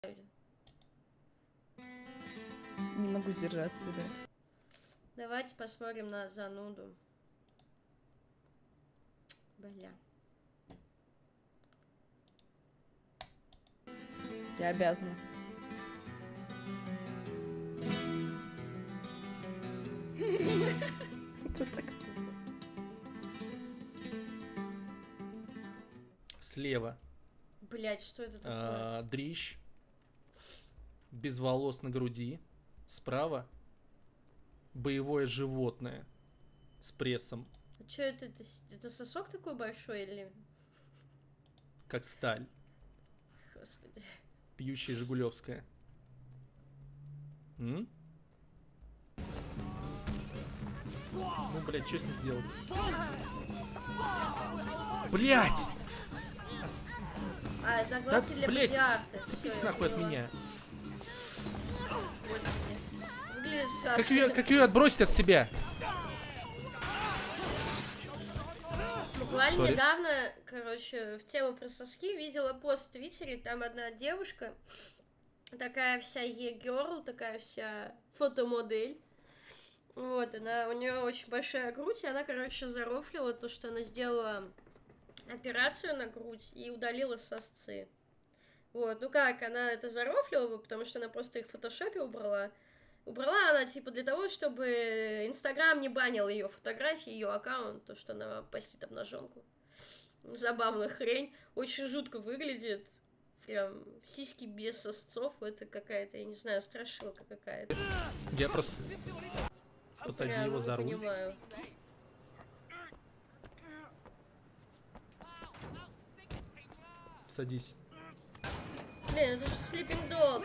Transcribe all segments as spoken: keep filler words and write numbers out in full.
Не могу сдержаться, ребят. Давайте посмотрим на зануду. Бля. Я обязана. Это так тупо. Слева. Блять, что это такое? А, дрищ. Без волос на груди. Справа. Боевое животное. С прессом. А что это, это? Это сосок такой большой или... Как сталь. Господи. Пьющая жигулевская. М? Ну, блядь, что с ним сделать? Блядь! А, это Да, главки для блядь, бодиарта. цепись Всё, нахуй я от поняла. меня. Господи. Выглядит страшно. Как ее, как ее отбросить от себя? Буквально Sorry. недавно, короче, в тему про соски видела пост в Твиттере, там одна девушка, такая вся e-girl, такая вся фотомодель. Вот, она, у нее очень большая грудь, и она, короче, зарофлила то, что она сделала операцию на грудь и удалила сосцы. Вот, ну как, она это зарофлила бы, потому что она просто их в фотошопе убрала. Убрала она, типа, для того, чтобы Инстаграм не банил ее фотографии, ее аккаунт, то, что она постит обнаженку. Забавная хрень. Очень жутко выглядит. Прям сиськи без сосцов. Это какая-то, я не знаю, страшилка какая-то. Я просто... Посади Прям его не за руль. понимаю. Садись. Блин, это же Sleeping Dogs.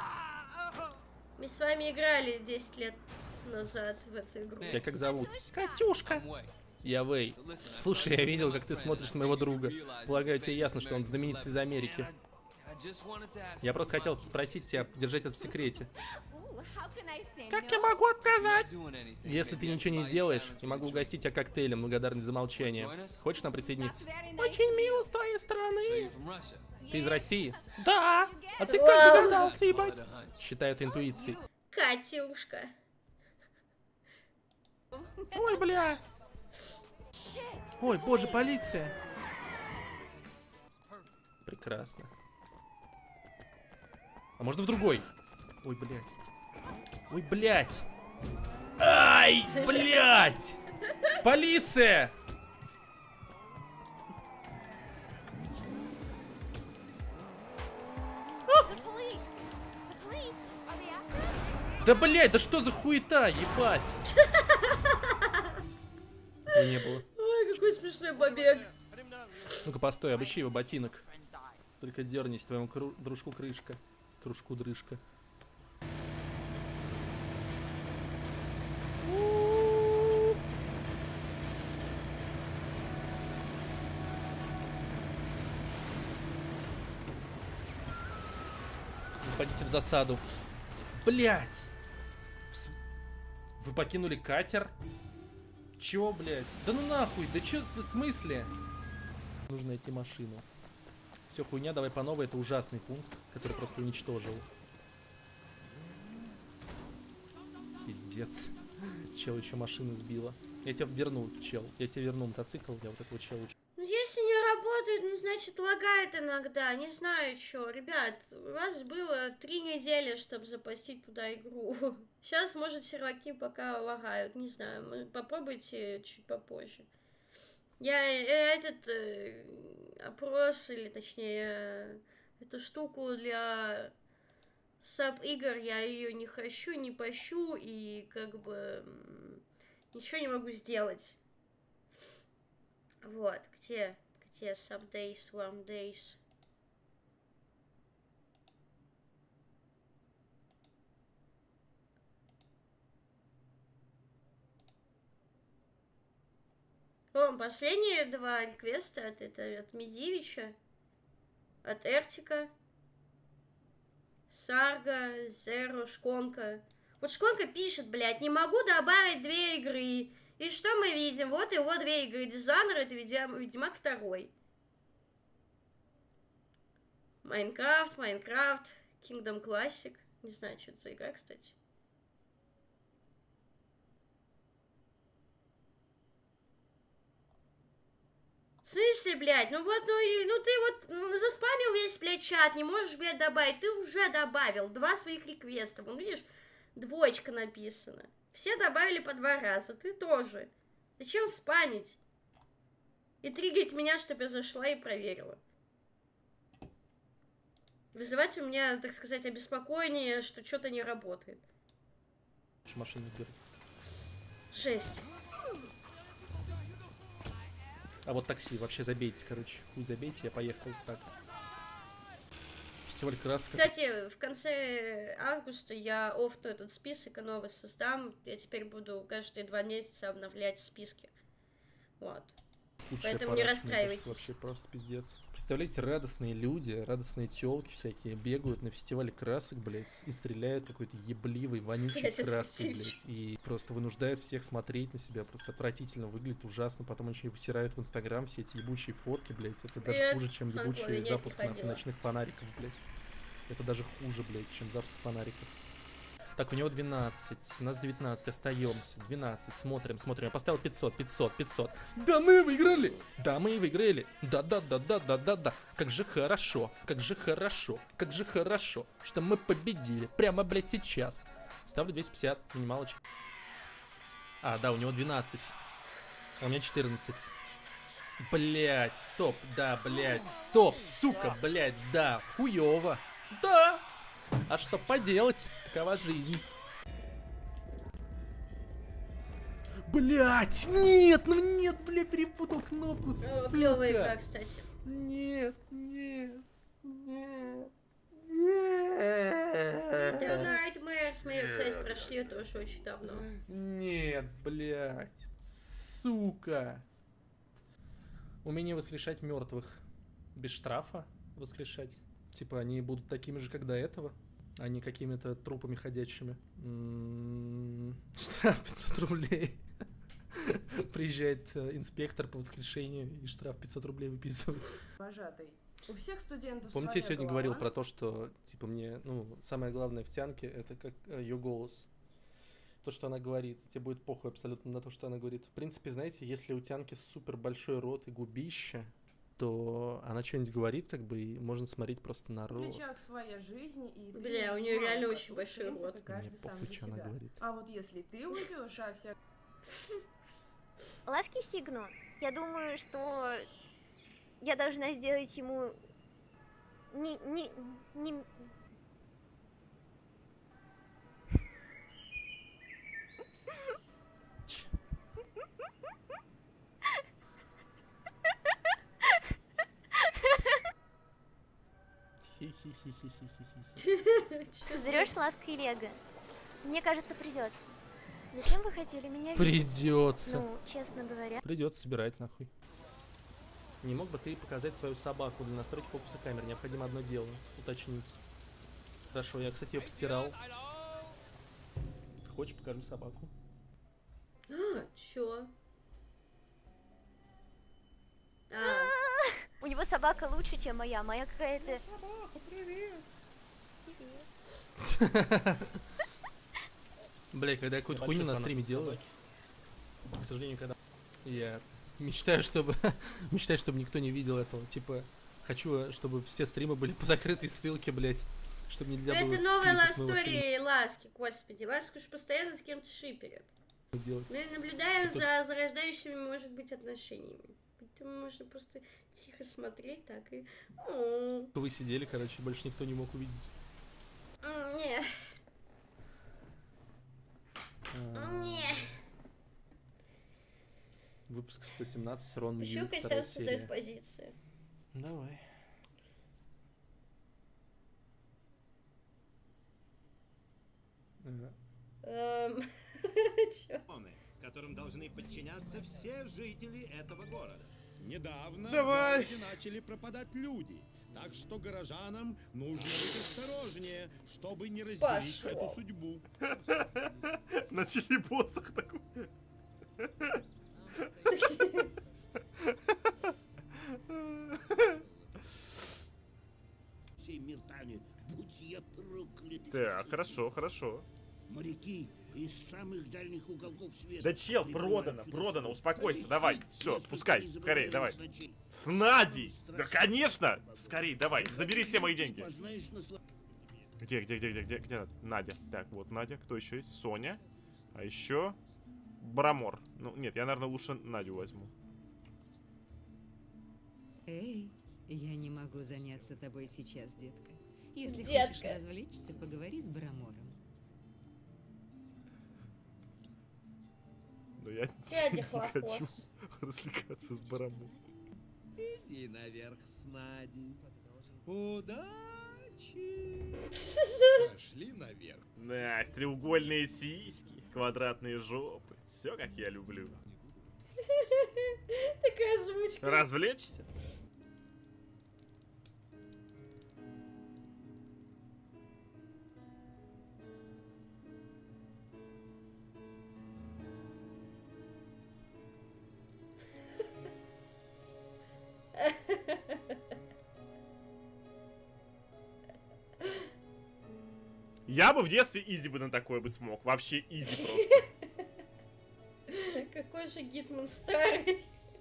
Мы с вами играли десять лет назад в эту игру. Тебя как зовут? Катюшка. Я Вэй. Слушай, я видел, как ты смотришь на моего друга. Полагаю, тебе ясно, что он знаменит из Америки. Я просто хотел спросить тебя, держать это в секрете. Как я могу отказать? Если ты ничего не сделаешь, я могу угостить тебя коктейлем, благодарный за молчание. Хочешь нам присоединиться? Очень мило с твоей стороны. Ты из России? Да! А ты как догадался, ебать? Считаю это интуицией. Катюшка. Ой, бля. Ой, боже, полиция. Прекрасно. А можно в другой? Ой, блядь. Ой, блядь. Ай, блядь. Полиция. Да, блядь, да что за хуета, ебать. Этого не было. Ой, какой смешной побег. Ну-ка, постой, обыщи его ботинок. Только дернись, твоему кру дружку крышка. Кружку дрыжка. Пойдите в засаду. Блять! Вы покинули катер? Чё, блять? Да ну нахуй, да чё в смысле? Нужно найти машину. Все, хуйня, давай по новой, это ужасный пункт, который просто уничтожил. Пиздец. Чел еще машины сбила. Я тебя верну, чел. Я тебе верну мотоцикл, я вот этого чела. Ну, если не работает, ну, значит, лагает иногда. Не знаю, что. Ребят, у вас было три недели, чтобы запостить туда игру. Сейчас, может, серваки пока лагают. Не знаю. Попробуйте чуть попозже. Я этот э, опрос, или точнее, эту штуку для саб-игр, я ее не хочу, не пощу, и как бы ничего не могу сделать. Вот, где, где sub-days, warm days? О, последние два реквеста от, это, от Медивича, от Эртика, Сарга, Зеро, Шконка. Вот Шконка пишет, блядь, не могу добавить две игры. И что мы видим? Вот его две игры. Дизайнер, это Ведьмак второй. Майнкрафт, Майнкрафт, Kingdom Classic. Не знаю, что это за игра, кстати. В смысле, блядь? Ну вот, ну, и, ну ты вот ну, заспамил весь, блядь, чат, не можешь, блядь, добавить. Ты уже добавил два своих реквеста. Вон, видишь, двоечка написана. Все добавили по два раза, ты тоже. Зачем спамить? И триггерить меня, чтобы я зашла и проверила. Вызывать у меня, так сказать, обеспокоение, что что-то не работает. Машину беру. Жесть. А вот такси, вообще забейте, короче. Хуй забейте, я поехал так. Фестиваль красок. Кстати, в конце августа я офну этот список и новый создам. Я теперь буду каждые два месяца обновлять списки. Вот. Худшая Поэтому пора, не мне кажется, расстраивайтесь. Вообще просто пиздец. Представляете, радостные люди, радостные тёлки всякие бегают на фестивале красок, блядь, и стреляют какой-то ебливой, вонючей Блядь, это краской, блядь. типично. И просто вынуждают всех смотреть на себя. Просто отвратительно выглядит, ужасно. Потом еще и высирают в Инстаграм все эти ебучие фотки, блядь. Это даже Привет, хуже, чем Антон, ебучий я запуск на- приходила. ночных фонариков, блядь. Это даже хуже, блядь, чем запуск фонариков. Так, у него двенадцать, у нас девятнадцать, остаемся. двенадцать, смотрим, смотрим. Я поставил пятьсот, пятьсот, пятьсот. Да мы выиграли! Да мы выиграли! Да-да-да-да-да-да-да. Как же хорошо, как же хорошо, как же хорошо, что мы победили. Прямо, блядь, сейчас. Ставлю двести пятьдесят, минималочка. А, да, у него двенадцать. А у меня четырнадцать. Блять, стоп, да, блять, стоп, сука, блять, да, хуёво. Да! А что поделать? Такова жизнь. Блять, нет, ну нет, бля, перепутал кнопку, сука. Клевая игра, кстати. Нет, нет, нет, The нет. Nightmares мы ее, кстати, прошли тоже очень давно. Нет, блять, сука. Умение воскрешать мертвых. Без штрафа воскрешать. Типа они будут такими же, как до этого, а не какими-то трупами ходячими. М-м-м. Штраф пятьсот рублей. Приезжает э, инспектор по воскрешению и штраф пятьсот рублей выписывает. Вожатый. У всех студентов Помните, я своя сегодня голова. говорил про то, что типа мне, ну, самое главное в Тянке это как ее голос. То, что она говорит. Тебе будет похуй абсолютно на то, что она говорит. В принципе, знаете, если у Тянки супер большой рот и губища, то она что-нибудь говорит, как бы, и можно смотреть просто на В рот. плечах своя жизнь, и ты Бля, у не неё реально мало, очень тут, большой в принципе, рот. каждый Мне сам похуй, за что она себя. говорит. А вот если ты уйдешь, а вся Ласки Сигну, я думаю, что я должна сделать ему не, не, не... Хи-хи-хи-хи-хи-хи. Соберешь лаской Лего? Мне кажется, придется. Зачем вы хотели меня видеть? Придется. Ну, честно говоря. Придется собирать нахуй. Не мог бы ты показать свою собаку для настройки фокуса камеры? Необходимо одно дело уточнить. Хорошо, я, кстати, ее постирал. Хочешь, покажу собаку? А, чё? А, У него собака лучше, чем моя. Моя какая-то... Бля, когда я какую-то хуйню на стриме делаю, к сожалению, когда я мечтаю, чтобы мечтаю, чтобы никто не видел этого. Типа, хочу, чтобы все стримы были по закрытой ссылке, блядь. Чтобы нельзя ну было это новая клипы с моего лав-стори Ласки, господи. Ласка уж постоянно с кем-то шиперит. стрима делать. Мы наблюдаем Что за зарождающими, может быть, отношениями. Поэтому можно просто тихо смотреть так и... О, Вы сидели, короче, больше никто не мог увидеть. м, Не, А, не. Выпуск сто семнадцать, Рон Еще Мьюз, вторая Костян создает серия. позиции. Давай. Ага. Эм, чё? законы, которым должны подчиняться все жители этого города. Недавно Давай. в городе начали пропадать люди, так что горожанам нужно быть осторожнее, чтобы не разделить Пошёл. эту судьбу. На телепостах такой. Всей мир Тани Будь я проклят. Так, хорошо, хорошо. Моряки из самых дальних уголков света. Да чел, продано, прибывают продано, сюда. успокойся, давай, все, Если спускай, ты не скорее, давай. забываешь значение. С Надей! Да, конечно! Скорей, давай, забери все мои деньги. Познаешь насла- Где, где, где, где, где, где Надя? Так, вот Надя, кто еще есть? Соня. А еще Брамор. Ну, нет, я, наверное, лучше Надю возьму. Эй, я не могу заняться тобой сейчас, детка. Если Детка. хочешь развлечься, поговори с Брамором. Но я Дядя не хочу Хлопос. развлекаться с Брамором. Иди наверх с Надей. Удачи! Пошли наверх. Настя, треугольные сиськи, квадратные жопы. Все, как я люблю. Такая озвучка. Развлечься? Я бы в детстве изи бы на такое бы смог. Вообще изи просто. Какой же Гитман старый.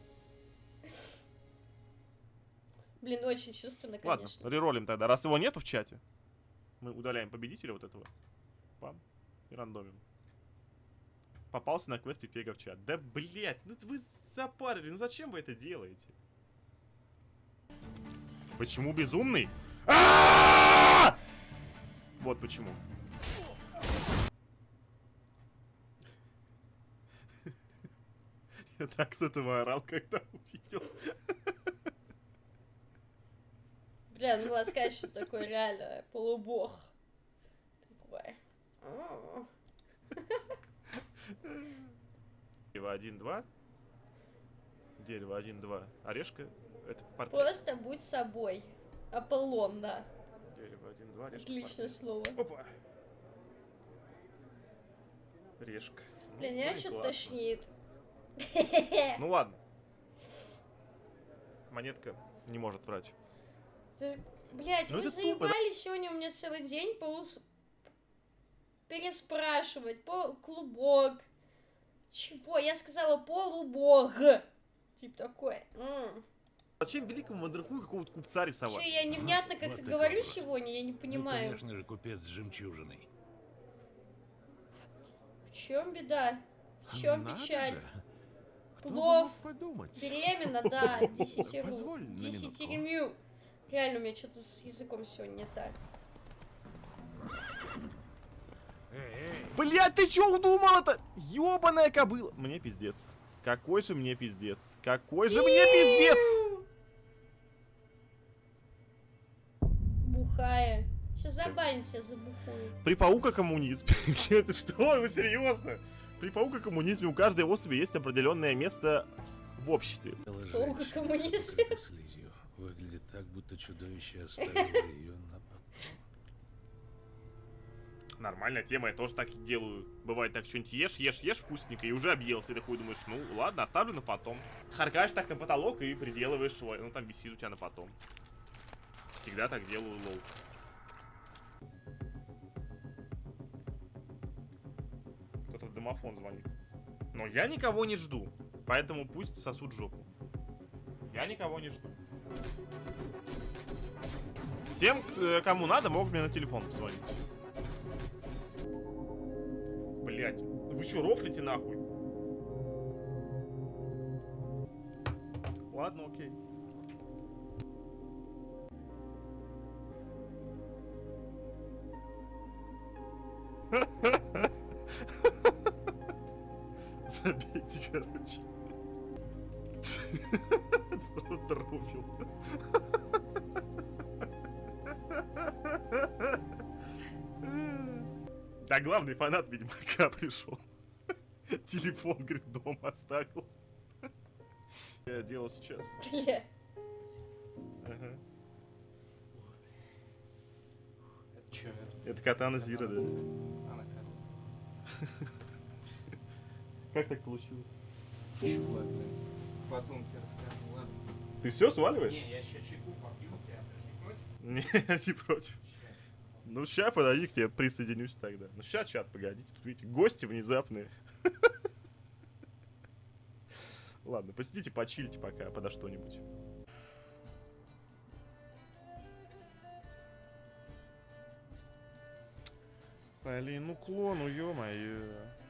Блин, очень чувственно, Ладно, конечно. реролим тогда. Раз его нету в чате, мы удаляем победителя вот этого. Пам. И рандомим. Попался на квест Пипега в чат. Да блять, ну вы запарили. Ну зачем вы это делаете? Почему безумный? А-а-а! Вот почему. Я так с этого орал, когда увидел. Бля, ну надо сказать, что такое реально полубог. Такое. А. Дерево один-два. Дерево один-два. Орешка. Это портрет. Просто будь собой. Аполлон, да. Дерево один-два. Орешка. Отличное портрет. слово. Опа. Решка. Ну, Блин, меня блин, что-то классно. тошнит. Ну ладно. Монетка не может врать. Да, блять, Ну вы это тупо, да? заебали сегодня у меня целый день по ус... переспрашивать, по клубок. Чего? Я сказала полубог. Тип такой. М. Зачем великому Мандраху какого-то купца рисовать? Че, я невнятно как-то Вот такой говорю вопрос. сегодня, я не понимаю. Ну, конечно же, купец с жемчужиной. В чем беда? В чем Надо печаль? же. Кто бы Плов. мог подумать? Беременна, да, десятеру. Позволь на минутку. Десятеремю. Реально, у меня что-то с языком сегодня не так. Эй, эй, Блять, ты чё удумала-то? Ёбаная кобыла. Мне пиздец. Какой же мне пиздец. Какой же мне пиздец. Бухая. Сейчас забаним тебя за бухую. При паука-коммунизме. Это что? Вы серьезно? При паука-коммунизме у каждой особи есть определенное место в обществе. белая Паука женщина, коммунизм. покрытая слизью. Выглядит так, будто чудовище оставило ее на потом. Нормальная тема, я тоже так и делаю. Бывает так, что-нибудь ешь, ешь, ешь вкусненько, и уже объелся. И такой думаешь, ну ладно, оставлю на потом. Харкаешь так на потолок и приделываешь его. Ну там висит у тебя на потом. Всегда так делаю, лол. Кто-то в домофон звонит. Но я никого не жду. Поэтому пусть сосут жопу. Я никого не жду. Всем, к- кому надо, могут мне на телефон позвонить. Блять, вы чё, рофлите нахуй? Ладно, окей. Забейте, короче. Это просто рофил. Да, главный фанат Ведьмака пришел. Телефон, говорит, дома оставил. Я делал сейчас. Бля. Ага. Это чё? Это Это катана Зира, да. она корова. Как так получилось? Чувак, блин. Потом тебе расскажу, ладно? Ты все сваливаешь? Не, я сейчас чайку попью, тебя ты же не против? Не, не против. Ну, ща подойди, к тебе присоединюсь тогда. Ну, ща, чат, погодите. Тут, видите, гости внезапные. Ладно, посидите, почильте пока, подо что-нибудь. Блин, ну клону, ё-моё.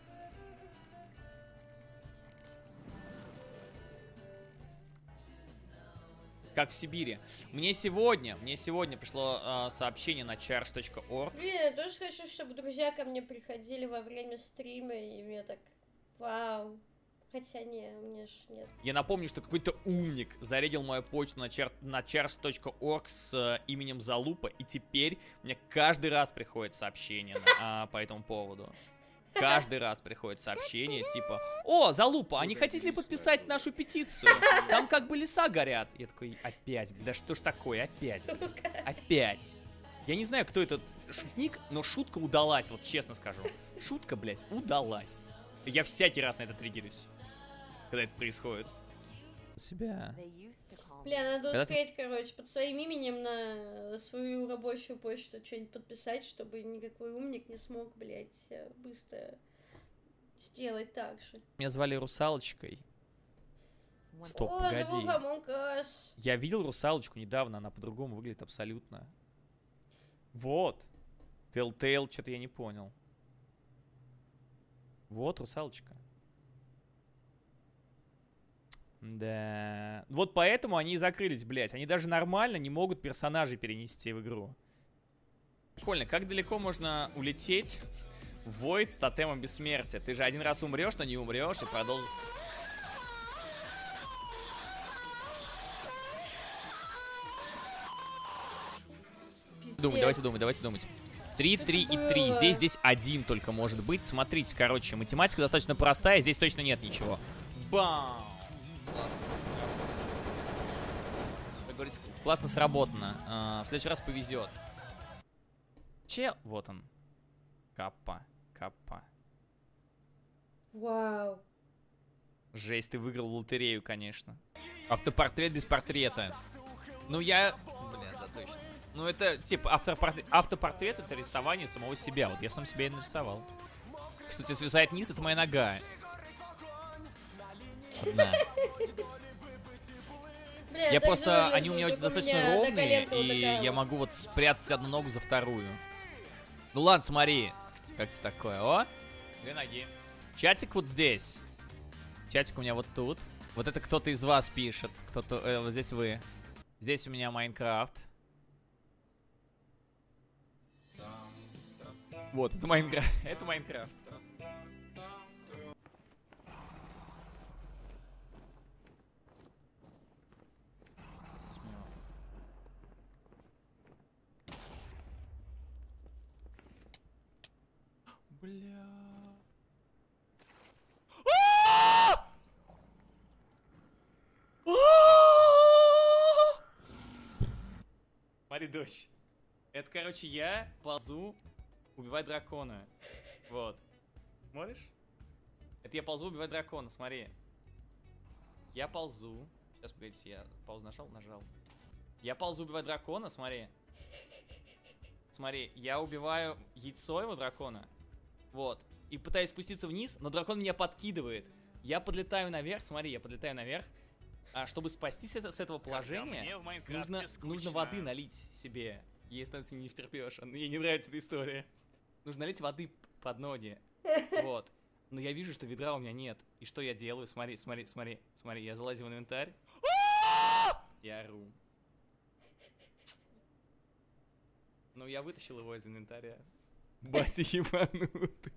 Как в Сибири. Мне сегодня, мне сегодня пришло э, сообщение на charge точка org. Блин, я тоже хочу, чтобы друзья ко мне приходили во время стрима, и мне так, вау. Хотя не, у меня ж нет. Я напомню, что какой-то умник зарядил мою почту на, чар на charge точка org с э, именем Залупа, и теперь мне каждый раз приходит сообщение на, а, по этому поводу. Каждый раз приходит сообщение типа: «О, Залупа, а не хотите ли подписать нашу петицию? Там как бы леса горят». Я такой: опять, да что ж такое, опять, блядь, опять. Я не знаю, кто этот шутник, но шутка удалась, вот честно скажу. Шутка, блядь, удалась. Я всякий раз на это триггерюсь, когда это происходит. Себя. Бля, надо Когда успеть, ты... короче, под своим именем на свою рабочую почту что-нибудь подписать, чтобы никакой умник не смог, блядь, быстро сделать так же. Меня звали Русалочкой. Стоп, О, погоди. Я видел Русалочку недавно, она по-другому выглядит абсолютно. Вот. Telltale, что-то я не понял. Вот Русалочка. Да. Вот поэтому они и закрылись, блядь. Они даже нормально не могут персонажей перенести в игру. Прикольно, как далеко можно улететь в Void с тотемом бессмертия? Ты же один раз умрешь, но не умрешь и продолжишь. Думать, давайте думать, давайте думать. три, три и три. Здесь, здесь один только может быть. Смотрите, короче, математика достаточно простая. Здесь точно нет ничего. Бам! Как говорится, классно сработано. А, в следующий раз повезет. Че? Вот он. Каппа. Каппа. Вау. Жесть, ты выиграл лотерею, конечно. Автопортрет без портрета. Ну я... Бля, да точно. Ну это, типа, автопортрет, автопортрет это рисование самого себя. Вот я сам себя и нарисовал. Что тебе свисает низ, это моя нога. Одна. Бля, я просто, же, они у меня у достаточно меня ровные, и такая я вот. могу вот спрятать одну ногу за вторую. Ну ладно, смотри. Как это такое? О, две ноги. Чатик вот здесь. Чатик у меня вот тут. Вот это кто-то из вас пишет. Кто-то, э, вот здесь вы. Здесь у меня Майнкрафт. Вот, это Майнкрафт. Это Майнкрафт. Бля. Смотри, дочь. Это, короче, я ползу убивать дракона. Вот. Смотришь? Это я ползу убивать дракона, смотри. Я ползу. Сейчас, погодите, я паузу нажал, нажал. Я ползу убивать дракона, смотри. Смотри, я убиваю яйцо его дракона. Вот. И пытаюсь спуститься вниз, но дракон меня подкидывает. Я подлетаю наверх, смотри, я подлетаю наверх. А чтобы спастись с этого положения, нужно, нужно воды налить себе. Ей становится не втерпешь. Ей не нравится эта история. Нужно налить воды под ноги. Вот. Но я вижу, что ведра у меня нет. И что я делаю? Смотри, смотри, смотри, смотри. Я залазю в инвентарь. Я ору. Ну, я вытащил его из инвентаря. Батя ебанутый.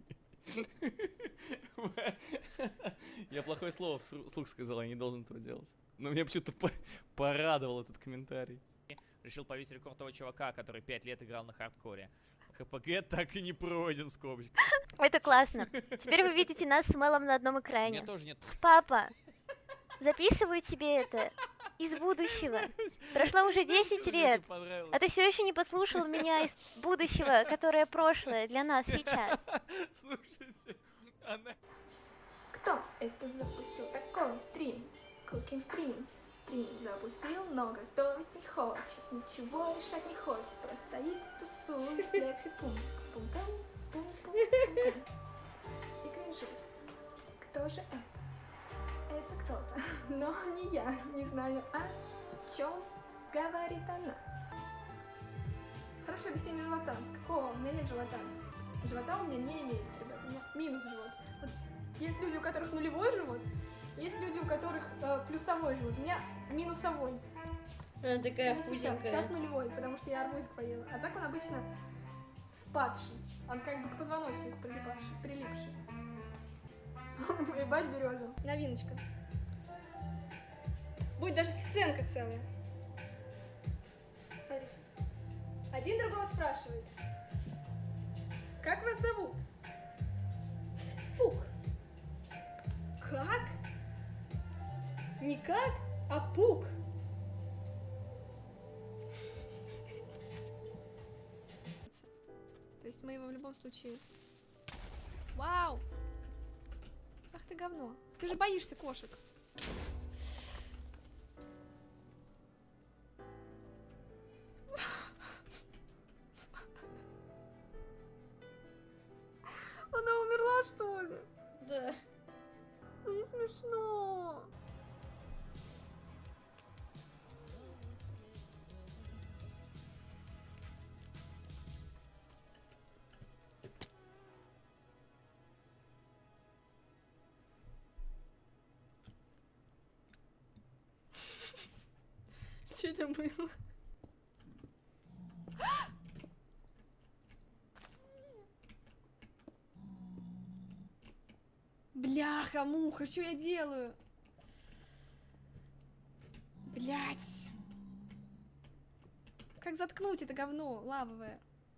Я плохое слово вслух сказал, я не должен этого делать. Но меня почему-то по порадовал этот комментарий. Решил повесить рекорд того чувака, который пять лет играл на хардкоре. ХПГ так и не пройден, скобочка. Это классно. Теперь вы видите нас с Мэлом на одном экране. У меня тоже нет. Папа, записываю тебе это из будущего. Прошло уже десять лет, а ты все еще не послушал меня из будущего, которое прошлое для нас сейчас. Слушайте, она... Кто это запустил такой стрим? Cooking стрим. Стримик запустил, но готовить не хочет, ничего решать не хочет, просто стоит, тусует, флексит, пум пум пум пум пум и кринжит. Кто же это? Это кто-то, но не я, не знаю, о чем говорит она. Хорошее объяснение живота. Какого? У меня нет живота. Живота у меня не имеется, ребята, у меня минус живот. Вот есть люди, у которых нулевой живот, есть люди, у которых э, плюсовой живот. У меня минусовой. Она такая ну, худенькая. Сейчас, сейчас нулевой, потому что я арбузик поела. А так он обычно впадший. Он как бы к позвоночнику прилипавший, прилипший. Ебать береза. Новиночка. Будет даже сценка целая. Смотрите. Один другого спрашивает. Как вас зовут? Пук. Как? Не как, а Пук. То есть мы его в любом случае... Вау! Ах ты говно. Ты же боишься кошек. Она умерла, что ли? Да. Не смешно. Что это было? Бляха-муха, что я делаю? Блять. Как заткнуть это говно лавовое?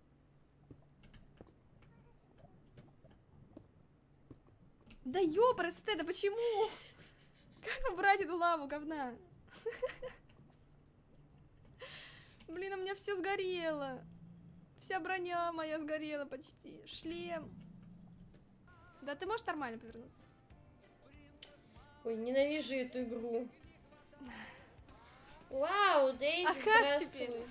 Да ёпрст, да почему? Как убрать эту лаву говна? Блин, у меня все сгорело. Вся броня моя сгорела почти. Шлем. Да ты можешь нормально повернуться? Ой, ненавижу эту игру. Вау, Дейзи, а как здравствуй. теперь?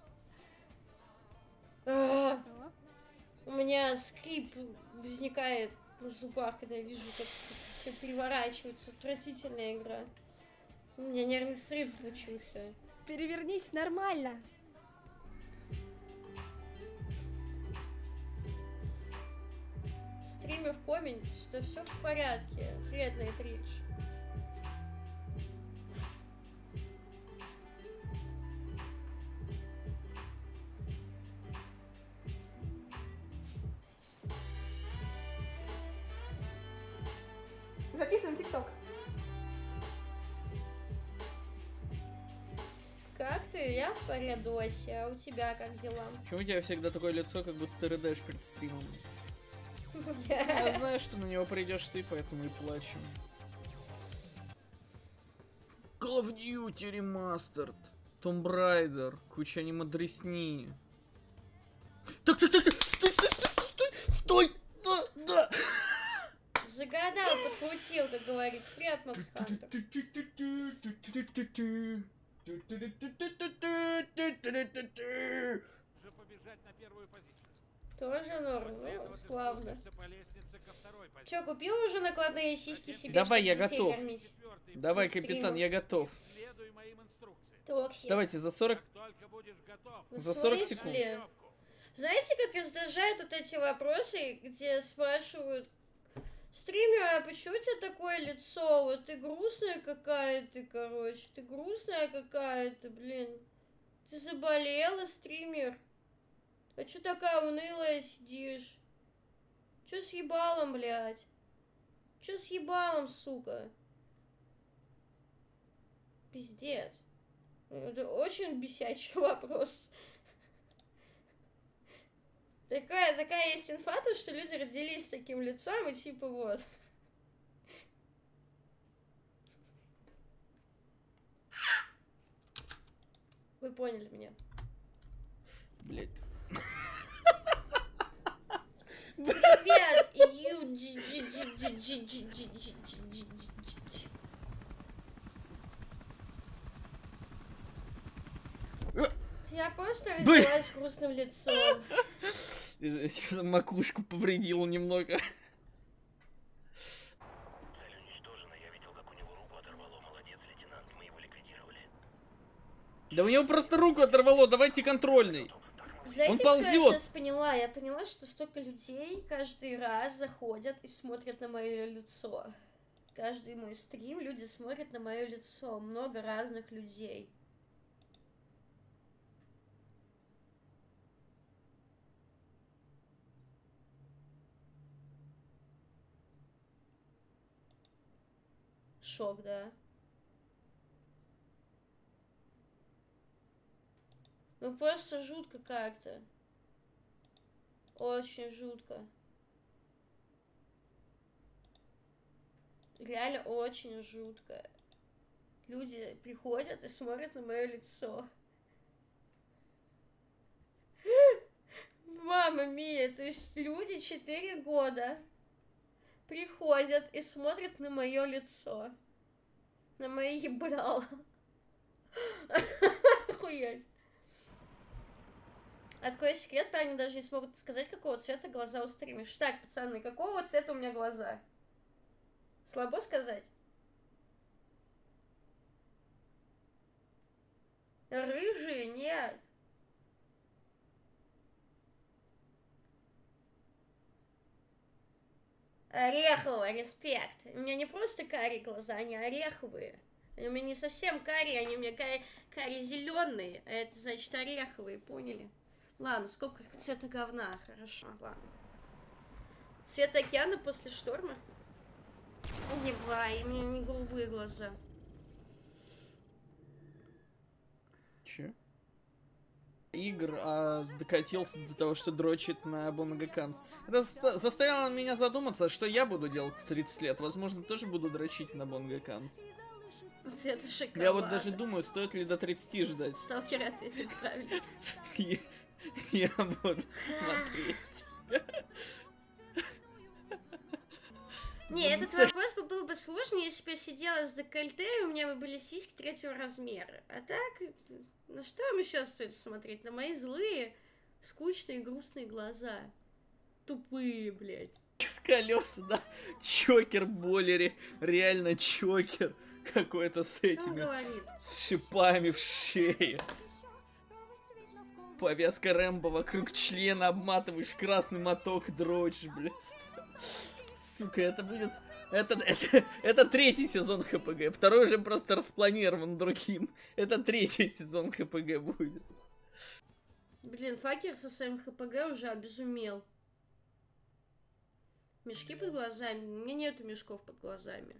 А, у меня скрип возникает на зубах, когда я вижу, как все переворачивается. Отвратительная игра. У меня нервный срыв случился. Перевернись нормально. Стример в комменте, что все в порядке. Приятная речь. Записываем ТикТок. Как ты? Я в порядосе, а у тебя как дела? Почему у тебя всегда такое лицо, как будто ты рыдаешь перед стримом? Я знаю, что на него придешь ты, поэтому и плачу. Call of Duty Remastered, Tomb Raider, куча аниме-дресни. Так, так, так, так, стой, стой, стой, стой, да, да. Загадал, подкрутил, как говорит, привет, Макс Хантер. Тоже норм, ну, славно. Чё, купил уже накладные сиськи себе? Давай, я детей готов. кормить? Давай, На капитан, стримах? я готов. Токсик. Давайте за сорок... В За сорок смысле? секунд. Знаете, как раздражают вот эти вопросы, где спрашивают: стример, а почему у тебя такое лицо? Вот ты грустная какая-то, короче. Ты грустная какая-то, блин. Ты заболела, стример? А чё такая унылая сидишь? Чё с ебалом, блядь? Чё с ебалом, сука? Пиздец. Это очень бесячий вопрос. Такая, такая есть инфа, то, что люди родились с таким лицом, и типа вот. Вы поняли меня. Блять. Привет, Ю. просто родилась с грустным лицом. Макушку повредил немного. Да у него просто руку оторвало, давайте контрольный. Знаете, Он что я ползет. сейчас поняла? Я поняла, что столько людей каждый раз заходят и смотрят на мое лицо. Каждый мой стрим люди смотрят на мое лицо. Много разных людей. Шок, да. Ну просто жутко как-то. Очень жутко. Реально очень жутко. Люди приходят и смотрят на мое лицо. Мама мия, то есть люди четыре года приходят и смотрят на мое лицо. На мои ебрала. Охуеть. Открой секрет, парни даже не смогут сказать, какого цвета глаза у стримишь. Так, пацаны, какого цвета у меня глаза? Слабо сказать? Рыжие? Нет. Ореховый, респект. У меня не просто карие глаза, они ореховые. Они у меня не совсем карие, они у меня карие, карие зеленые, а это значит ореховые, поняли? Ладно, сколько цвета говна, хорошо, ладно. Цвет океана после шторма? Ебай, у меня не голубые глаза. Че? Игр, а докатился до того, что дрочит на Бонгакамс. Это заставило меня задуматься, что я буду делать в тридцать лет. Возможно, тоже буду дрочить на Бонгакамс. Цвета шоколада. Я вот даже думаю, стоит ли до тридцати ждать. Сталкер ответил правильно. Я, я буду смотреть. Не, этот вопрос бы был бы сложнее, если бы я сидела с декольте, и у меня бы были сиськи третьего размера. А так, на что вам еще стоит смотреть? На мои злые, скучные, грустные глаза. Тупые, блядь. С колеса, да. Чокер болери. Реально чокер. Какой-то с этими. С шипами в шее. Повязка Рэмбо вокруг члена, обматываешь красный моток, дрочь, бля. Сука, это будет... Это, это, это третий сезон ХПГ. Второй уже просто распланирован другим. Это третий сезон ХПГ будет. Блин, Факер со своим ХПГ уже обезумел. Мешки под глазами? У меня нету мешков под глазами.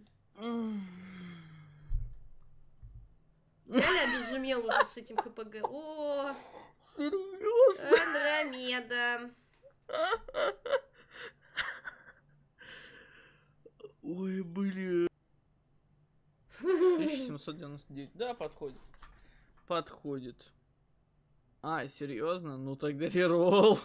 Реально обезумел уже с этим ХПГ. О! Серьезно? Андромеда. Ой, блин. тысяча семьсот девяносто девять. Да, подходит. Подходит. А, серьезно? Ну тогда реролл.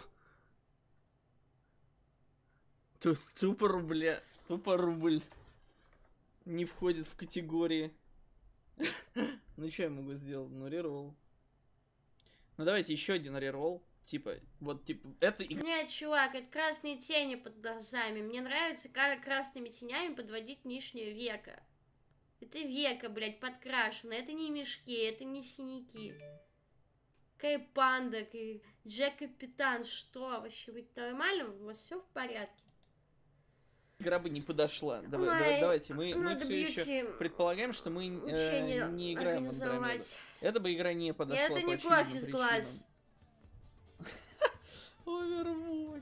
Тут тупо рубля. Тупо рубль. Не входит в категории. Ну что я могу сделать? Ну реролл. Ну давайте еще один реролл. Типа, вот, типа, это игра... Нет, чувак, это красные тени под глазами. Мне нравится, как красными тенями подводить нижнее веко. Это веко, блядь, подкрашено. Это не мешки, это не синяки. Какая панда, какая... Джек Капитан, что? Вообще, вы нормально? У вас все в порядке? Игра бы не подошла. Давай, Ой, давай, давайте. Мы, мы все бьюти еще предполагаем, что мы э, не играем в Андромеду. Эта бы игра не подошла. Это не кровь из глаз. Overwatch.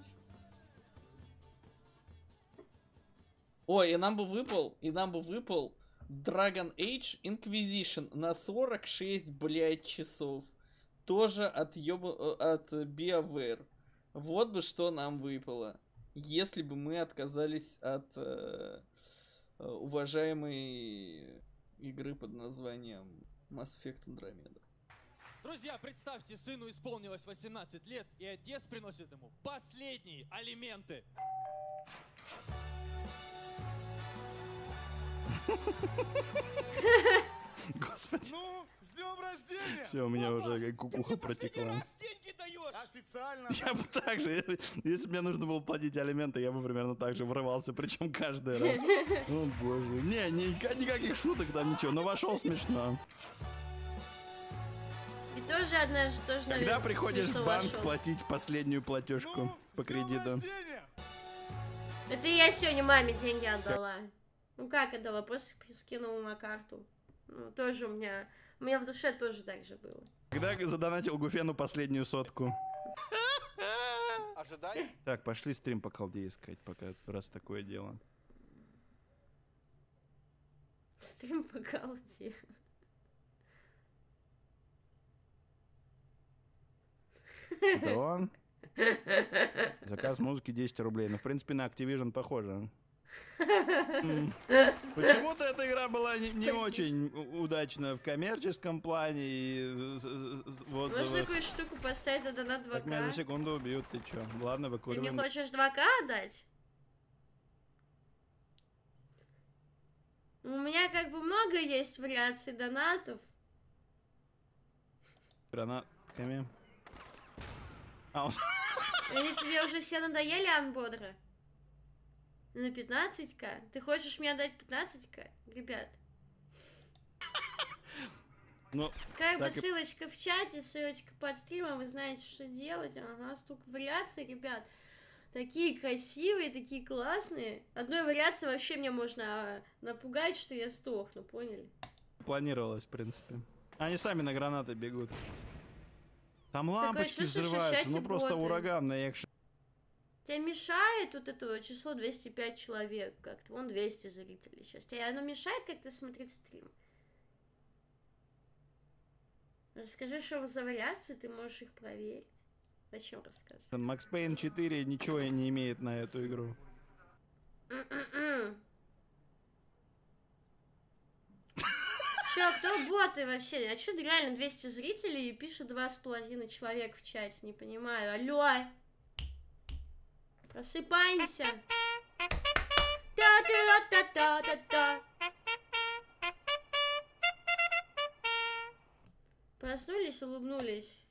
Ой, и нам бы выпал, и нам бы выпал Dragon Age Inquisition на сорок шесть, блядь, часов. Тоже от, ёба... от BioWare. Вот бы что нам выпало, если бы мы отказались от э, уважаемой игры под названием Mass Effect Andromeda. Друзья, представьте, сыну исполнилось восемнадцать лет, и отец приносит ему последние алименты. Господи. Ну, с днем рождения! Все, у меня уже кукуха протекла. Официально. Я бы так же, если бы мне нужно было платить алименты, я бы примерно так же врывался, причем каждый раз. О боже. Не, ни- никаких шуток там, ничего, но вошел смешно. И тоже однажды, тоже, Когда наверное, приходишь смешно в банк вошел. платить последнюю платежку по кредиту? Это я сегодня маме деньги отдала. Ну как отдала? Просто скинула на карту. Ну, тоже у меня... У меня в душе тоже так же было. Когда задонатил Гуфену последнюю сотку? Ожидать? Так, пошли стрим по колде искать, пока раз такое дело. Стрим по колде. Это он? Заказ музыки десять рублей. Ну, в принципе, на Activision похоже. М. Почему-то эта игра была не, не очень у- удачна в коммерческом плане. И, с- с- с- в Можно отзывах. такую штуку поставить, это на два Так меня за ка. секунду убьют, ты чё? Ладно, Ты мне выкуриваем. хочешь два ка отдать? У меня как бы много есть вариаций донатов. Гранатками. А, он... Они тебе уже все надоели, Анбодра? На пятнадцать ка? Ты хочешь мне отдать пятнадцать ка? Ребят. Ну, Как бы так и- ссылочка в чате, ссылочка под стримом, вы знаете, что делать. Ага, столько вариаций, ребят. Такие красивые, такие классные. Одной вариации вообще мне можно а, напугать, что я сдохну, поняли? Планировалось, в принципе. Они сами на гранаты бегут. Там Такое лампочки чувство, что в взрываются, чате ну просто боты. ураганный экшен. Тебя мешает вот это вот число двести пять человек как-то? Вон двести зрителей сейчас. Тебе оно мешает как-то смотреть стрим? Расскажи, что за вариации, ты можешь их проверить. Зачем рассказывать? Макс Пейн четыре ничего и не имеет на эту игру. Чё, кто боты вообще? А чё реально двести зрителей и пишет два с половиной человека в чате? Не понимаю. Алло! Просыпаемся! Та-та-ра-та-та-та-та. Проснулись, улыбнулись.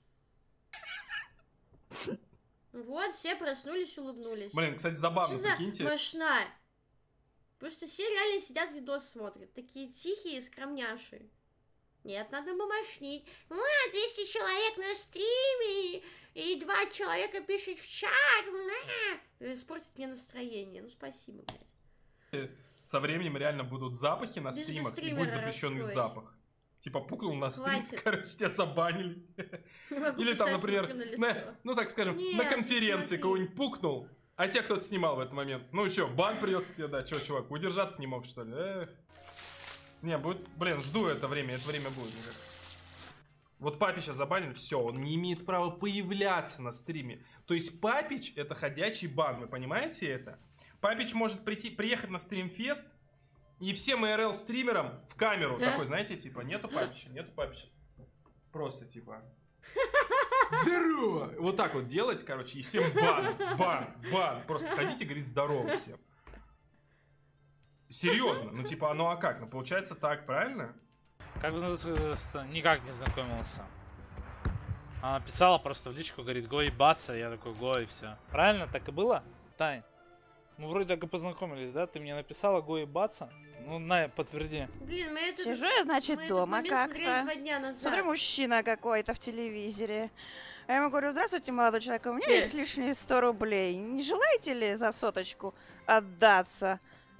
Вот, все проснулись, улыбнулись. Блин, кстати, забавно, Что за прикиньте. мощна? Просто все реально сидят, видос смотрят. Такие тихие скромняши. Нет, надо помощнить. А, двести человек на стриме, и два человека пишут в чат. А. Испортит мне настроение. Ну, спасибо, блядь. Со временем реально будут запахи на Лишь бы стримах, и стримера будет запрещенный расстроить. запах. Типа пукнул на стрим, Хватит. короче, тебя забанили. Не могу Или там, писать, например, смотрю на лицо. на- ну так скажем, Нет, на не конференции смотри. кого-нибудь пукнул, а тебя кто-то снимал в этот момент. Ну что, бан придется тебе, да, что, чувак, удержаться не мог, что ли? Эх. Не, будет, блин, жду это время, это время будет. мне кажется. Вот Папича забанили, все, он не имеет права появляться на стриме. То есть Папич это ходячий бан, вы понимаете это? Папич может прийти, приехать на стримфест, и всем ай эр эл-стримерам в камеру такой, знаете, типа, нету Папича, нету Папича. Просто, типа, здорово! Вот так вот делать, короче, и всем бан, бан, бан. Просто ходите и говорить здорово всем. Серьезно, ну типа, ну а как? Ну получается так, правильно? Как бы э, никак не знакомился. Она писала просто в личку, говорит, го ебаться, я такой, го и все. Правильно так и было? Тань? Мы вроде так и познакомились, да? Ты мне написала го ебаться? Ну, на, подтверди. Блин, мы это... Сижу я, значит, мы этот дома момент смотрели как-то. два дня назад. Смотрю, мужчина какой-то в телевизоре. А я ему говорю, здравствуйте, молодой человек, у меня есть лишние сто рублей. Не желаете ли за соточку отдаться?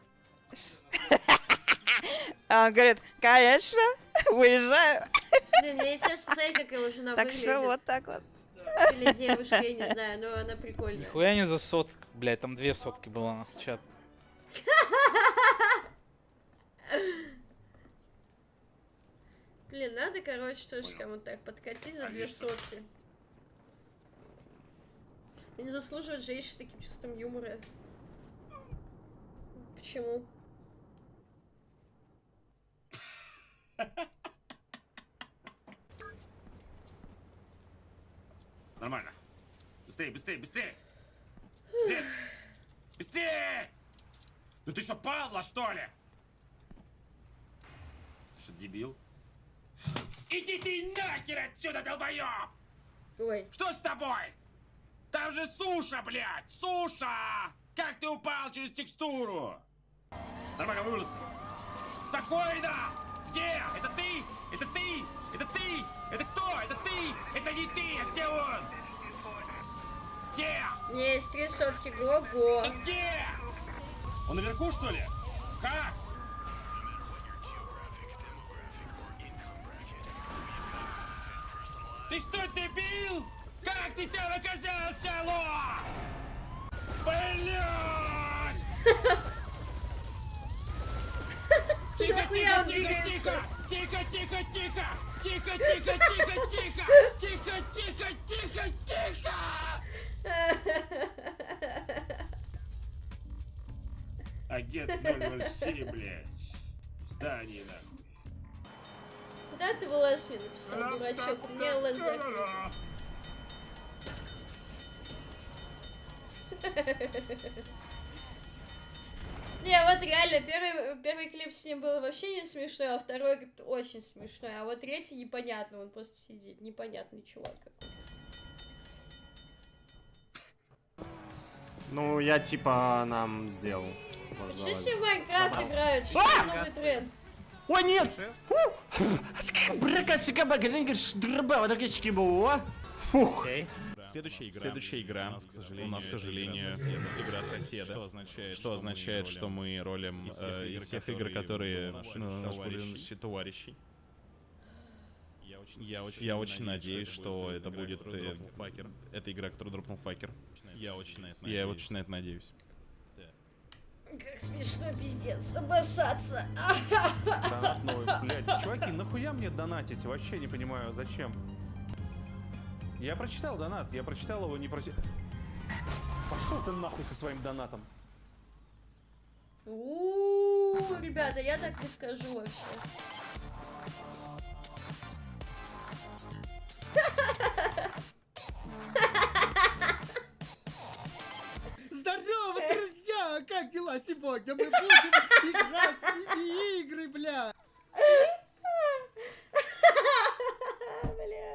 А он говорит, конечно, выезжаю. Блин, мне интересно посмотреть, как его жена Так выглядит. что вот так вот. Или девушка, я не знаю, но она прикольная. Нихуя не за сотку, блядь, там две сотки было на чат. Блин, надо, короче, тоже кому-то так подкатить за две сотки. Они заслуживают женщин с таким чувством юмора. Почему? Нормально. Быстрее, быстрее, быстрее! Быстрее! Быстрее! Ну ты что, падла, что ли? Ты что, дебил? Иди ты нахер отсюда, долбоёб! Ой. Что с тобой? Там же суша, блядь! Суша! Как ты упал через текстуру? Нормально выбрался. Спокойно! Где? Это ты? Это ты? Это ты? Это кто? Это ты? Это не ты! А где он? Где? У меня есть три сотки, го-го. Где? Он наверху, что ли? Как? Ты что, дебил? Как ты там оказался, алло? Блядь! Тихо, тихо, тихо, тихо! Тихо, тихо, тихо! Тихо, тихо, тихо, тихо! Тихо, тихо, тихо, тихо! Агент ноль ноль семь, блядь. В здании, нахуй. Куда ты в ЛС мне написал, дурачок? У меня ЛС закрыт. Не, вот реально, первый, первый клип с ним был вообще не смешной, а второй очень смешной, а вот третий непонятно, он просто сидит, непонятный чувак какой. Ну, я типа нам сделал. Почему все в Майнкрафт играют? Что А! новый тренд? Ой, нет! Фух. Следующая игра. Следующая игра. У нас, к сожалению, у нас, к сожалению игра соседа. Что означает, что, означает, что мы ролим из всех, э, игр, из всех игр, которые нас были товарищей. Я очень, я очень, я очень надеюсь, что это будет э, факер. Это игра, которую дропнул факер. Я очень на это надеюсь. Я очень на это надеюсь. Как смешно, пиздец, обоссаться. Донат новый. Блядь, чуваки, нахуя мне донатить? Вообще не понимаю, зачем? Я прочитал донат, я прочитал его, не прочитал. Пошел ты нахуй со своим донатом. У-у-у, ребята, я так не скажу вообще. Здорово, друзья! Как дела сегодня? Мы будем играть в мини-игры, бля! Бля.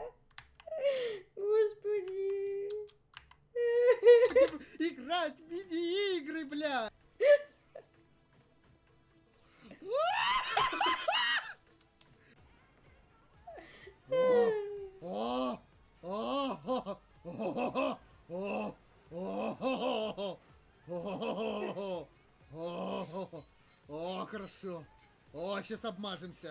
Господи. Играть в мини-игры, бля! О! О! О! О! О! О! О! О! О, хорошо. О, сейчас обмажемся.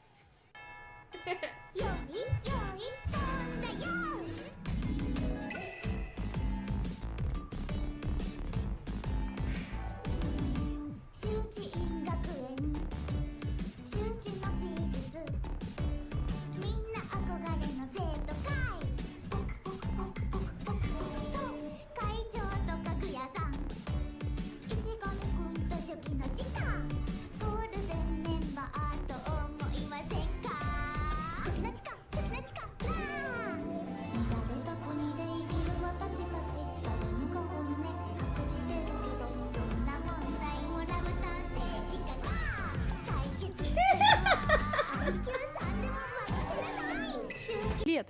Лет.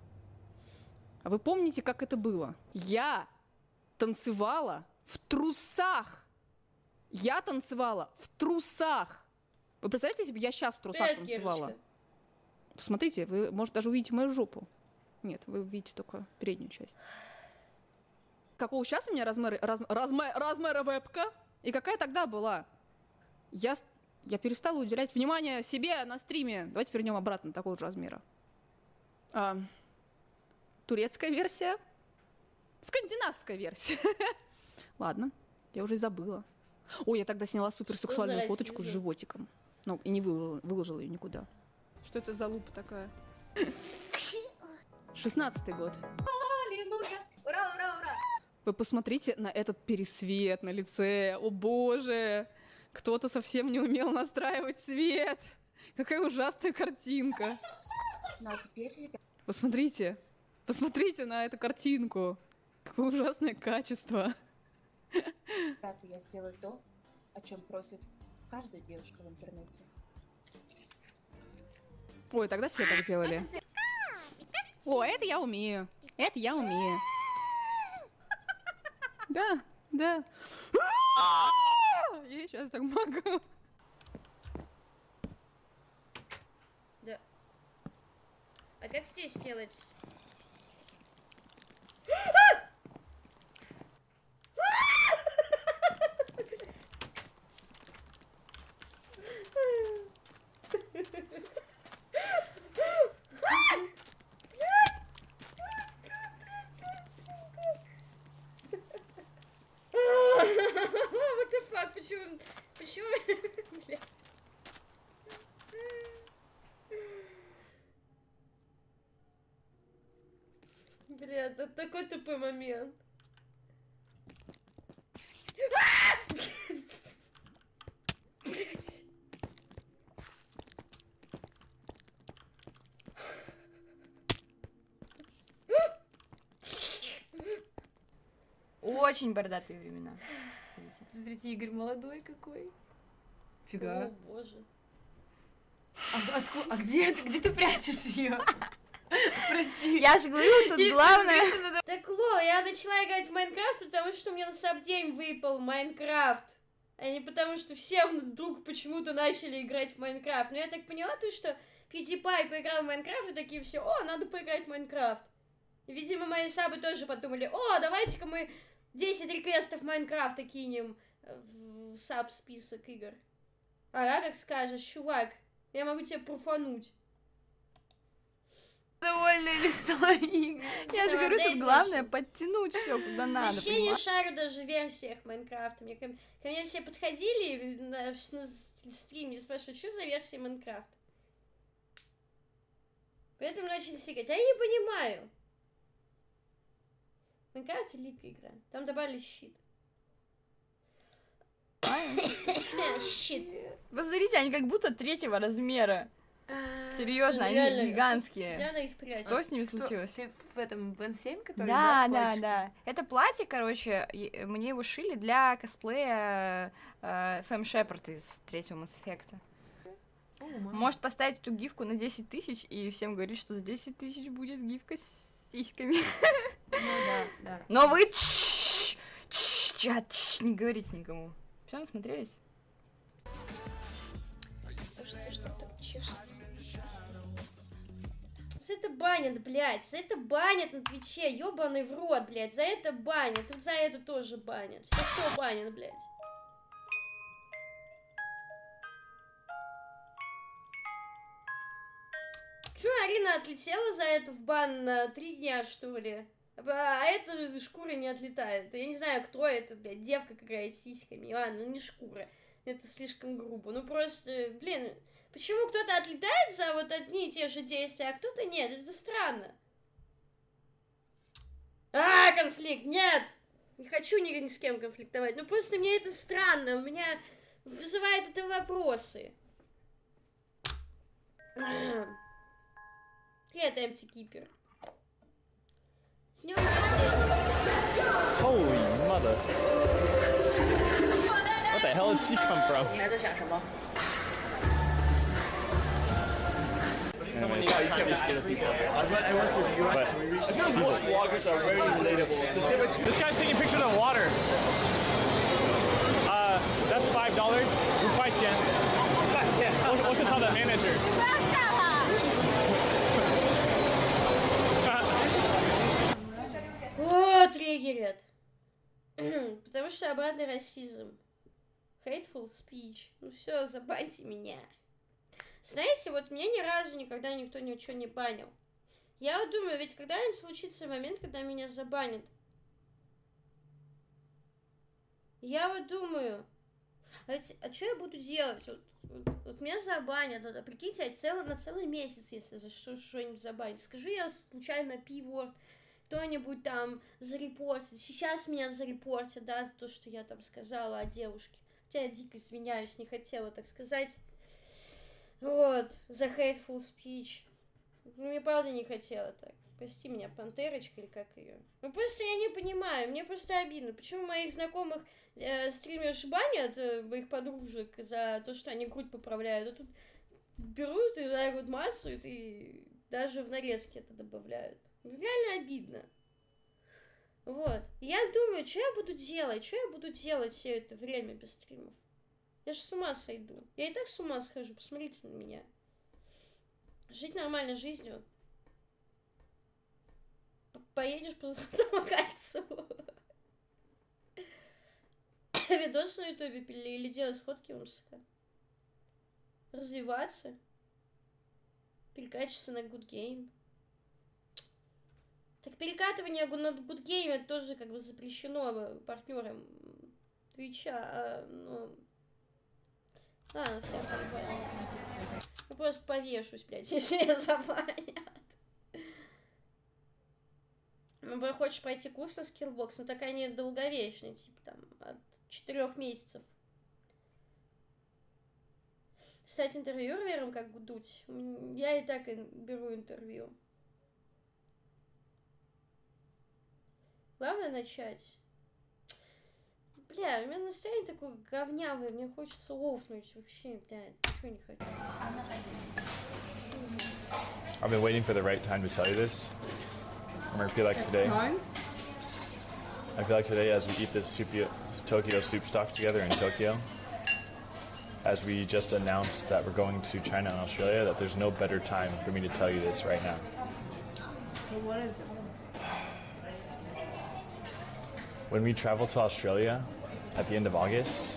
А вы помните, как это было? Я танцевала в трусах. Я танцевала в трусах. Вы представляете себе, я сейчас в трусах Привет, танцевала? Кирочка. Посмотрите, вы, может, даже увидите мою жопу. Нет, вы увидите только переднюю часть. Какого сейчас у меня размера, раз, размер, размера вебка? И какая тогда была? Я, я перестала уделять внимание себе на стриме. Давайте вернем обратно такого же размера. А, турецкая версия. Скандинавская версия. Ладно, я уже и забыла. Ой, я тогда сняла суперсексуальную фоточку с животиком. Ну, и не выложила, выложила ее никуда. Что это за лупа такая? Шестнадцатый год. Аллилуйя! Ура, ура, ура! Вы посмотрите на этот пересвет на лице. О боже! Кто-то совсем не умел настраивать свет. Какая ужасная картинка. Ну а теперь, ребят, Посмотрите. Посмотрите на эту картинку. Какое ужасное качество. ребята, я сделаю то, о чем просит каждая девушка в интернете. Ой, тогда все так делали. О, это я умею. Это я умею. Да, да. Я сейчас так могу. Да. А как здесь сделать? What the fuck? Почему? Почему? Блять. Бля, это такой тупой момент. Блять. Очень бородатые времена. Смотрите, Игорь молодой какой. О, Фига. боже. А, откуда, а где, ты- где ты прячешь ее? Прости. Я же говорю, тут главное... Так, лол, я начала играть в Майнкрафт, потому что мне на самом деле выпал Майнкрафт. А не потому что все вдруг почему-то начали играть в Майнкрафт. Но я так поняла, то, что PewDiePie поиграл в Майнкрафт, и такие все, о, надо поиграть в Майнкрафт. И, видимо, мои сабы тоже подумали, о, давайте-ка мы десять реквестов Майнкрафта кинем в саб-список игр. Ага, как скажешь, чувак, я могу тебя пруфануть. Довольное лицо Игоря. Я же говорю, тут главное подтянуть все куда надо. Вообще не понимаешь? шарю даже в версиях Майнкрафта. Мне, ко, ко мне все подходили на, на стриме и спрашивают, что за версия Майнкрафта. Поэтому начали сигать. А я не понимаю. Майнкрафт великая игра. Там добавили щит. Щит. Посмотрите, они как будто третьего размера. Серьезно, они Реально. гигантские. Где она их прячет? Что с ними Что, случилось? Ты в этом в эн семь, который? Да, в да, платьике? да. Это платье, короче, е- мне его шили для косплея э, Фэм Шепард из третьего Mass Effect. О, мама. Может поставить эту гифку на десять тысяч и всем говорить, что за десять тысяч будет гифка с сиськами. Ну да, да. Но вы тш- тш- чат, тш, не говорите никому. Все, насмотрелись? Что, что так чешется? За это банят, блядь, за это банят на Твиче, ёбаный в рот, блядь, за это банят, тут за это тоже банят, все все банят, блядь. Чё, Арина отлетела за это в бан на три дня, что ли? А эта шкура не отлетает. Я не знаю, кто это, блядь, девка какая с сиськами. Ладно, ну не шкура. Это слишком грубо. Ну просто, блин, почему кто-то отлетает за вот одни и те же действия, а кто-то нет? Это странно. А, конфликт, нет! Не хочу ни, ни с кем конфликтовать. Ну просто мне это странно. У меня вызывает это вопросы. Привет, Empty Keeper. С днём рождения. Holy mother. What the hell did she come from? 你还在想什么？ Anyways, you can't be scared of people. I went, I went to the U S three weeks ago. I feel like most vloggers are very relatable. This guy's taking pictures of water. Uh, that's five dollars. 五块钱。我我是他的 manager。 不要吓他！ О, триггерят. Потому что обратный расизм. Hateful speech. Ну все, забаньте меня. Знаете, вот меня ни разу никогда никто ничего не банил. Я вот думаю, ведь когда-нибудь случится момент, когда меня забанят. Я вот думаю, а, ведь, а что я буду делать? Вот, вот, вот меня забанят, ну, да, прикиньте, а цел, на целый месяц, если за что, что-нибудь забанить. Скажу я случайно пи-ворд, кто-нибудь там зарепортит. Сейчас меня зарепортят, да, за то, что я там сказала о девушке. Хотя я дико извиняюсь, не хотела так сказать. Вот, за hateful speech. Ну, я правда не хотела так. Прости меня, Пантерочка или как ее. Ну, просто я не понимаю, мне просто обидно. Почему моих знакомых э, стримерш банят, э, моих подружек, за то, что они грудь поправляют, а тут берут и так вот мацают, и даже в нарезке это добавляют. Реально обидно. Вот. Я думаю, что я буду делать? Что я буду делать все это время без стримов? Я же с ума сойду. Я и так с ума схожу, посмотрите на меня. Жить нормальной жизнью. Поедешь по Золотому кольцу. Видосы на ютубе пили или делать сходки в МСК. Развиваться. Перекачиваться на Good Game. Так перекатывание на Good Game это тоже как бы запрещено партнерам Твича. А, ну... А, ну всем поебать. Я просто повешусь, блядь, если я забанят. Ну, хочешь пройти курс на Skillbox, но так они долговечные, типа там от четырех месяцев. Стать интервьюером, как дуть. Я и так беру интервью. Главное начать. Бля, у меня настроение такое говнявое, мне хочется лофнуть вообще, блядь, ничего не хочу. I've been waiting for the right time to tell you this. I feel like today. I feel like today, as we eat this Supio, Tokyo soup stock together in Tokyo, as we just announced that we're going to China and Australia, that there's no better time for me to tell you this right now. So what is it? When we travel to Australia at the end of August,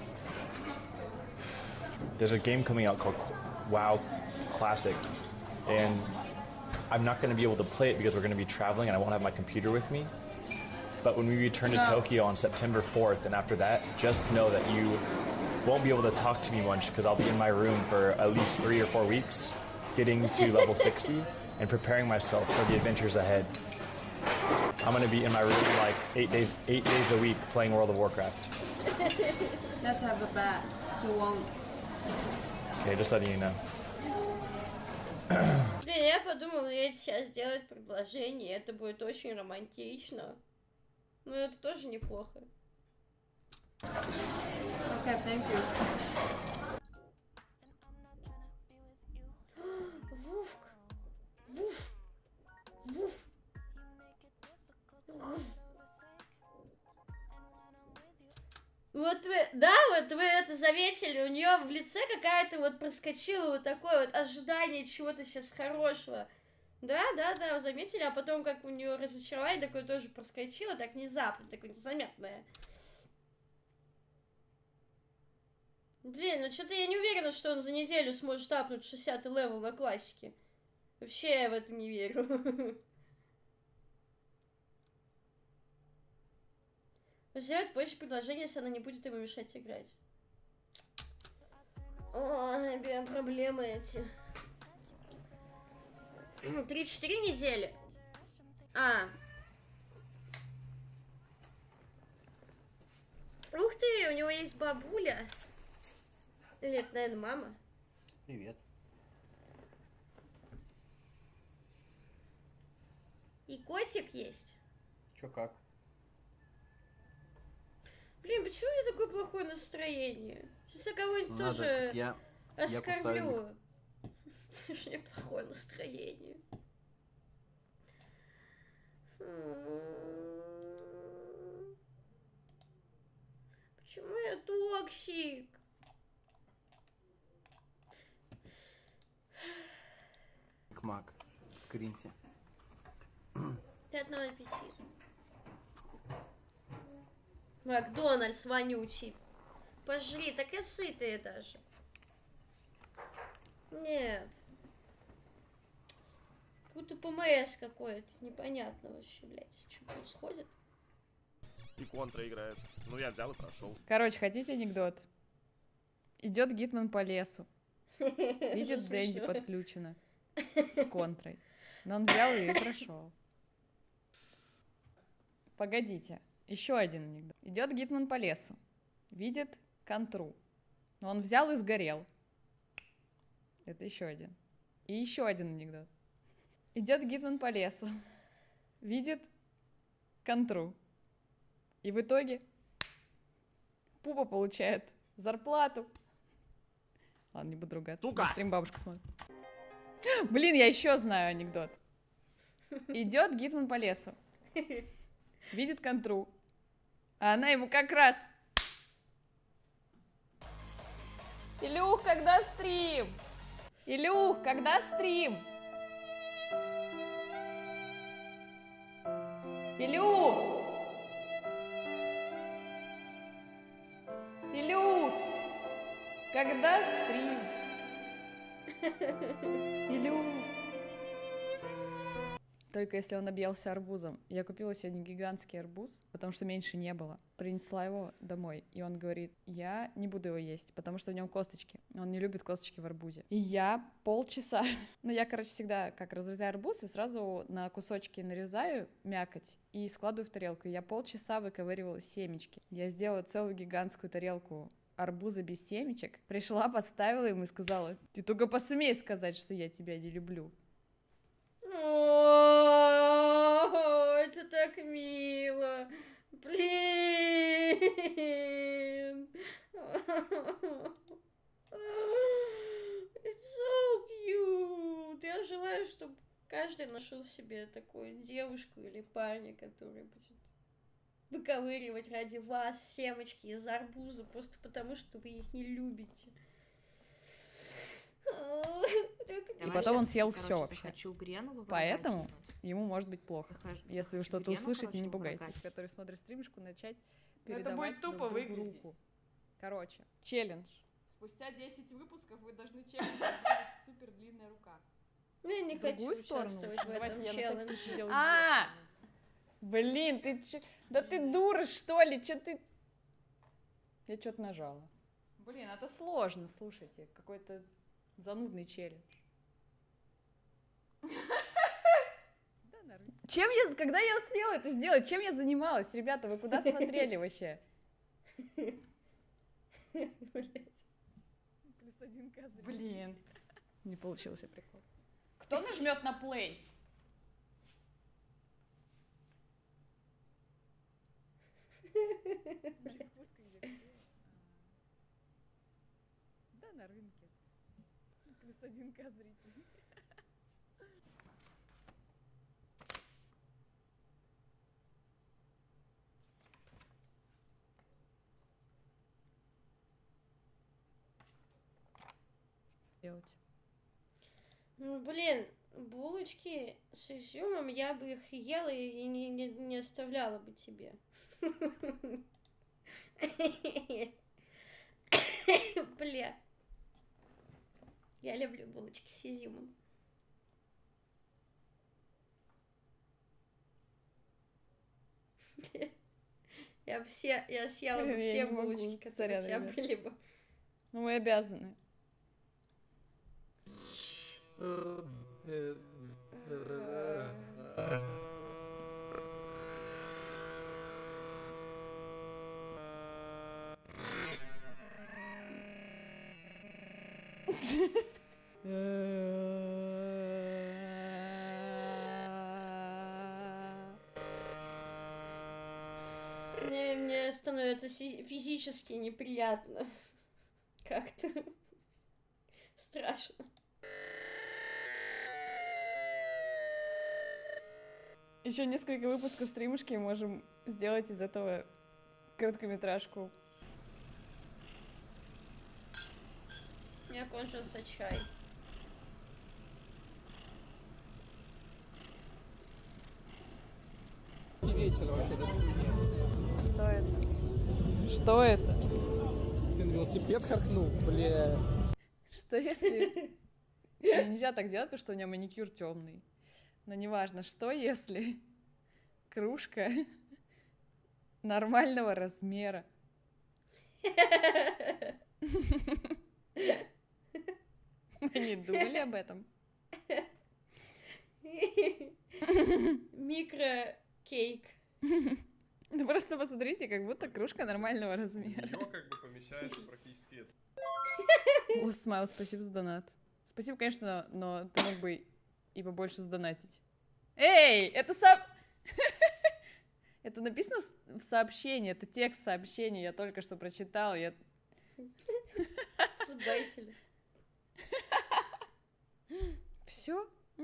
there's a game coming out called WoW Classic, and I'm not going to be able to play it because we're going to be traveling and I won't have my computer with me. But when we return to No. Tokyo on September fourth and after that, just know that you won't be able to talk to me much because I'll be in my room for at least three or four weeks, getting to level sixty and preparing myself for the adventures ahead. I'm going to be in my room like eight days, eight days a week playing World of Warcraft. Let's have a bet. Who won't? Okay, just letting you know. Блин, я подумала, я сейчас сделать предложение, это будет очень романтично. Но это тоже неплохо. Okay, thank you. Вуфк. Вуф. Вуф. Вуф. Вот вы, да, вот вы это заметили, у нее в лице какая-то вот проскочила вот такое вот ожидание чего-то сейчас хорошего. Да, да, да, вы заметили, а потом как у нее разочарование такое тоже проскочило, так внезапно, такое незаметное. Блин, ну что-то я не уверена, что он за неделю сможет апнуть шестидесятый левел на классике. Вообще я в это не верю. Сделать больше предложений, если она не будет ему мешать играть. Ой, прям проблемы эти. три-четыре недели? А. Ух ты, у него есть бабуля. Или это, наверное, мама? Привет. И котик есть. Чё как? Блин, почему у меня такое плохое настроение? Сейчас я кого-нибудь Надо, тоже как я- я оскорблю. Потому что у меня плохое настроение. Почему я токсик? Мак, скринься. Приятного аппетита. Макдональдс вонючий. Пожри, так и сытые даже. Нет. Какой-то ПМС какой-то. Непонятно вообще, блядь. Что происходит? И контра играет. Ну, я взял и прошел. Короче, хотите анекдот? Идет Гитман по лесу. Видит Уже Дэнди смешно. подключено с контрой. Но он взял ее и прошел. Погодите, еще один анекдот. Идет Гитман по лесу. Видит контру. Но он взял и сгорел. Это еще один. И еще один анекдот. Идет Гитман по лесу. Видит контру. И в итоге Пупа получает зарплату. Ладно, не буду ругаться. Сука! На стрим бабушка смотрит. Блин, я еще знаю анекдот. Идет Гитман по лесу. Видит контру. А она ему как раз... Илюх, когда стрим? Илюх, когда стрим? Илюх! Илюх! Когда стрим? Илюх! Только если он объелся арбузом. Я купила сегодня гигантский арбуз, потому что меньше не было. Принесла его домой, и он говорит, я не буду его есть, потому что в нем косточки. Он не любит косточки в арбузе. И я полчаса... Ну, я, короче, всегда как разрезаю арбуз и сразу на кусочки нарезаю мякоть и складываю в тарелку. И я полчаса выковыривала семечки. Я сделала целую гигантскую тарелку арбуза без семечек. Пришла, поставила ему и сказала, ты только посмей сказать, что я тебя не люблю. О, это так мило. Блин. It's so cute. Я желаю, чтобы каждый нашел себе такую девушку или парня, который будет выковыривать ради вас семечки из арбуза просто потому, что вы их не любите. И потом он съел все вообще. Захочу Гренову Поэтому кинуть. ему может быть плохо. Захожу- Если вы захочу что-то Грену, услышите, короче, не его пугайтесь. врагать. Который смотрит стримишку, начать Ну, это передавать будет тупо друг другу выглядеть. руку. Короче, челлендж. Спустя десять выпусков вы должны челлендж супер длинная рука. Я не В другую хочу сторону. участвовать в Давайте этом я на всякий челлендже. случай сделаю А! Блин, ты чё? Да ты дура, что ли? Чё ты... Я что-то нажала. Блин, это сложно, слушайте. Какой-то занудный челлендж. Чем я, когда я успела это сделать? Чем я занималась? Ребята, вы куда смотрели вообще? Плюс один козырь. Блин. Не получился прикол. Кто нажмет на плей? Да, на рынке. Плюс один козритель. Делать. Ну, блин, булочки с изюмом, я бы их ела и не, не, не оставляла бы тебе. Бля. Я люблю булочки с изюмом. Я все, я съела бы Я все не могу, булочки, которые у сорян, тебя ребят. были бы. Ну, мы обязаны. Мне, мне становится си- физически неприятно. Как-то страшно. Еще несколько выпусков стримушки и можем сделать из этого короткометражку. У меня кончился чай. Вечер вообще этот Что это? Что это? Ты на велосипед харкнул, бля. Что если... Мне нельзя так делать, потому что у меня маникюр темный. Но неважно, что если кружка нормального размера. Мы не думали об этом. Микро-кейк. Ну просто посмотрите, как будто кружка нормального размера. Её как бы помещается практически это. О, Смайл, спасибо за донат. Спасибо, конечно, но ты мог бы и побольше сдонатить. Эй, это сам... Это написано в сообщении, это текст сообщения, я только что прочитал, я... Сбайтили. Все?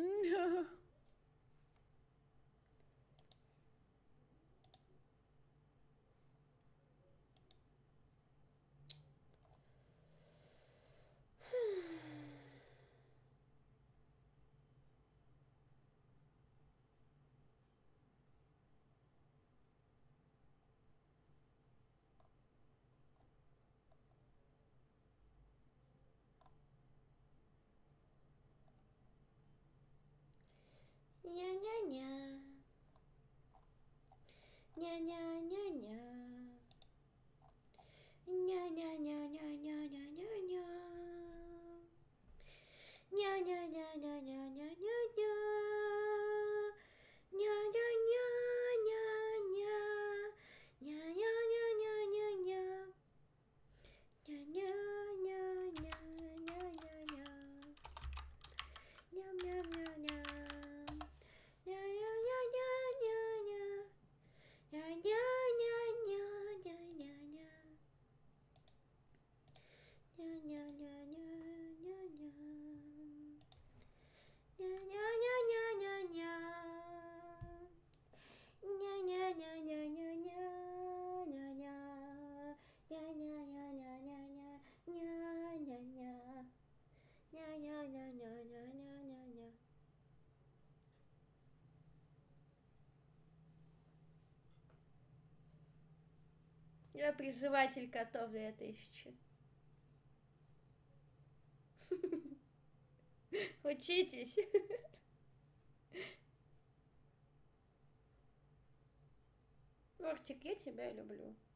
Ня-ня-ня. Ня-ня-ня-ня. Ня-ня-ня-ня-ня-ня-ня-ня. Ня-ня-ня-ня-ня-ня-ня-ня. Ня-ня-ня-ня-ня. Ня-ня-ня-ня-ня-ня. Ня-ня-ня-ня-ня-ня-ня. Ням-ням-ня-ня. Я призыватель котов две тысячи. Учитесь. Мортик, я тебя люблю.